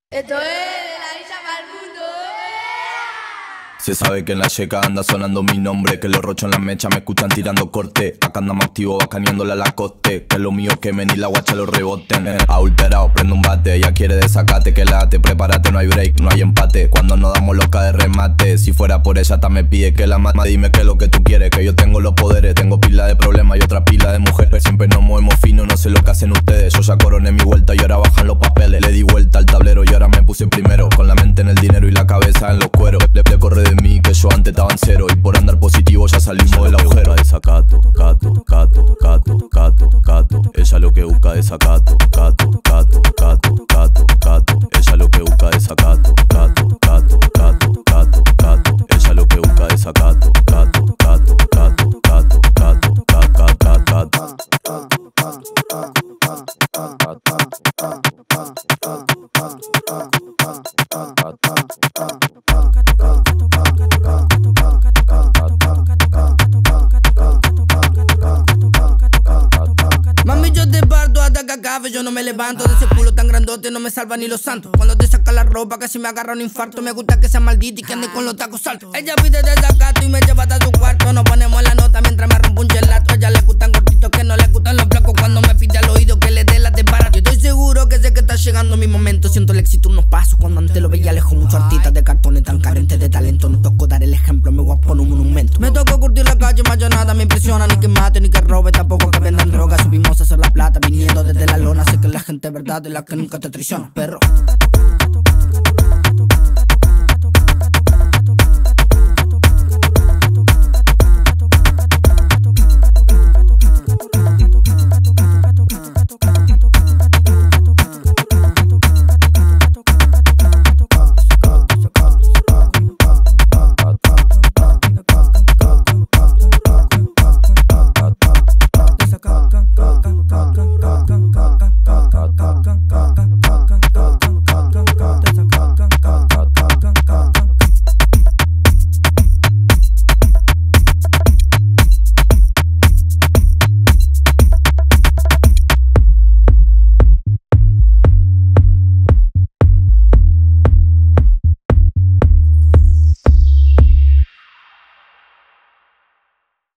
Esto es de la villa para el mundo. Se sabe que en la checa anda sonando mi nombre, que los rochos en la mecha me escuchan tirando corte. Acá andamos activo bacaneándola a la coste, que lo mío quemen y la guacha lo reboten. Adulterado, prendo un bate, ella quiere desacate, que late, prepárate, no hay break, no hay empate. Cuando nos damos loca de remate, si fuera por ella hasta me pide que la mate. Dime qué es lo que tú quieres, que yo tengo los poderes, tengo pila de problemas y otra pila de mujeres. Siempre nos movemos fino, no sé lo que hacen ustedes. Yo ya coroné mi vuelta y ahora bajan los papeles. Le di vuelta al tablero y ahora me puse primero, con la mente en el dinero y la cabeza en los cueros. Le corre de mí que yo antes estaba en cero, y por andar positivo ya salimos del agujero. Desacato, cato, cato, cato, cato, cato. Ella lo que busca es sacato, cato, cato, cato, cato, cato. Ella lo que busca es sacato, cato, cato, cato, cato, cato. Ella lo que busca es sacato, cato, cato, cato, cato, cato, cato, Mami, yo te parto hasta que acabe, yo no me levanto de ese culo tan grandote, no me salva ni los santos. Cuando te saca la ropa casi me agarra un infarto. Me gusta que sea maldita y que ande con los tacos altos. Ella pide desacato y me lleva hasta su cuarto. Nos ponemos la nota mientras me rompo un gelato. A ella le gustan gorditos, que no le gustan los flacos. Cuando me pide al oído que le dé la de barato. Yo estoy seguro que sé que está llegando mi momento. Siento el éxito unos pasos cuando antes lo veía lejos. Muchos artistas de cartones tan carentes de talento. No tocó dar el ejemplo, me voy a poner un monumento. Me tocó curtir la calle, más ya nada me impresiona. Ni que mate, ni que robe, tampoco que vendan droga. Subimos a hacer la plata viniendo desde la lona. Sé que la gente es verdad de la que nunca te traiciona, perro.